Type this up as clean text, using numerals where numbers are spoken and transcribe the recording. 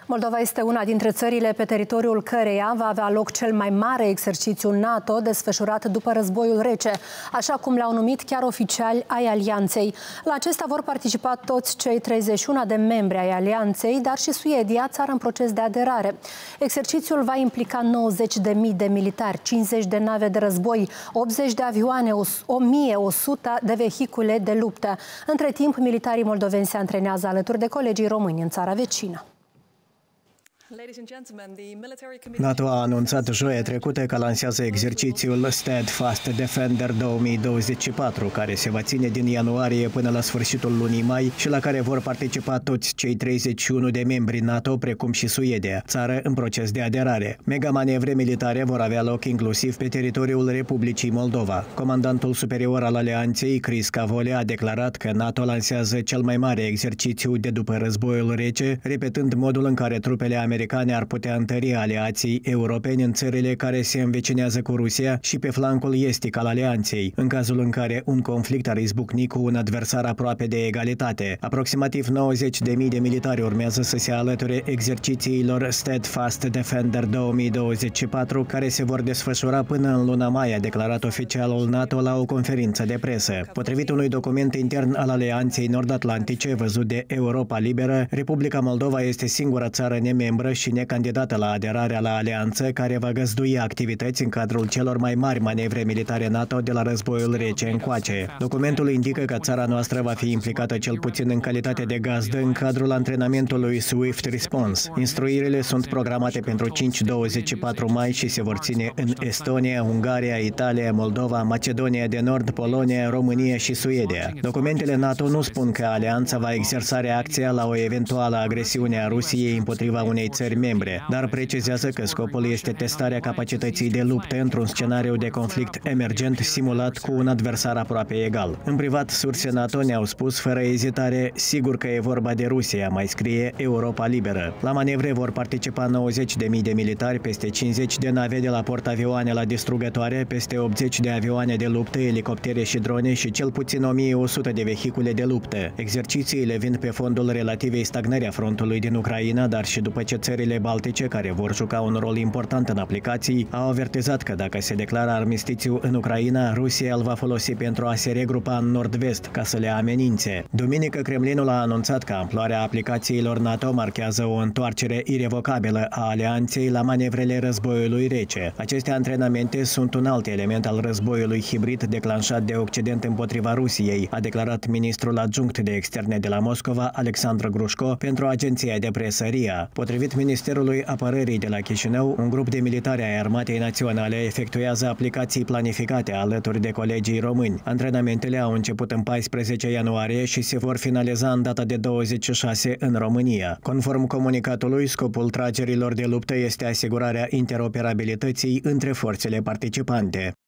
Moldova este una dintre țările pe teritoriul căreia va avea loc cel mai mare exercițiu NATO desfășurat după războiul rece, așa cum l-au numit chiar oficiali ai Alianței. La acesta vor participa toți cei 31 de membri ai Alianței, dar și Suedia, țară în proces de aderare. Exercițiul va implica 90.000 de militari, 50 de nave de război, 80 de avioane, 1100 de vehicule de luptă. Între timp, militarii moldoveni se antrenează alături de colegii români în țara vecină. NATO a anunțat joia trecută că lansează exercițiul Steadfast Defender 2024, care se va ține din ianuarie până la sfârșitul lunii mai și la care vor participa toți cei 31 de membri NATO, precum și Suedia, țară în proces de aderare. Mega-manevre militare vor avea loc inclusiv pe teritoriul Republicii Moldova. Comandantul superior al Alianței, Chris Cavole, a declarat că NATO lansează cel mai mare exercițiu de după războiul rece, repetând modul în care trupele americane ar putea întări aliații europeni în țările care se învecinează cu Rusia și pe flancul estic al alianței, în cazul în care un conflict ar izbucni cu un adversar aproape de egalitate. Aproximativ 90.000 de militari urmează să se alăture exercițiilor Steadfast Defender 2024, care se vor desfășura până în luna mai, a declarat oficialul NATO la o conferință de presă. Potrivit unui document intern al Alianței Nord-Atlantice văzut de Europa Liberă, Republica Moldova este singura țară nemembră și necandidată la aderarea la alianță care va găzdui activități în cadrul celor mai mari manevre militare NATO de la războiul rece încoace. Documentul indică că țara noastră va fi implicată cel puțin în calitate de gazdă în cadrul antrenamentului Swift Response. Instruirile sunt programate pentru 5-24 mai și se vor ține în Estonia, Ungaria, Italia, Moldova, Macedonia de Nord, Polonia, România și Suedia. Documentele NATO nu spun că alianța va exersa reacția la o eventuală agresiune a Rusiei împotriva unei țări membre, dar precizează că scopul este testarea capacității de luptă într-un scenariu de conflict emergent simulat cu un adversar aproape egal. În privat, surse NATO ne-au spus fără ezitare, sigur că e vorba de Rusia, mai scrie Europa Liberă. La manevre vor participa 90.000 de militari, peste 50 de nave de la portavioane la distrugătoare, peste 80 de avioane de luptă, elicoptere și drone și cel puțin 1100 de vehicule de luptă. Exercițiile vin pe fondul relativei stagnări a frontului din Ucraina, dar și după ce țările baltice, care vor juca un rol important în aplicații, au avertizat că dacă se declară armistițiu în Ucraina, Rusia îl va folosi pentru a se regrupa în nord-vest ca să le amenințe. Duminică, Kremlinul a anunțat că amploarea aplicațiilor NATO marchează o întoarcere irevocabilă a alianței la manevrele războiului rece. Aceste antrenamente sunt un alt element al războiului hibrid declanșat de Occident împotriva Rusiei, a declarat ministrul adjunct de externe de la Moscova, Alexandru Grușco, pentru agenția de presă RIA. Potrivit Ministerului Apărării de la Chișinău, un grup de militari ai Armatei Naționale efectuează aplicații planificate alături de colegii români. Antrenamentele au început în 14 ianuarie și se vor finaliza în data de 26 în România. Conform comunicatului, scopul tragerilor de luptă este asigurarea interoperabilității între forțele participante.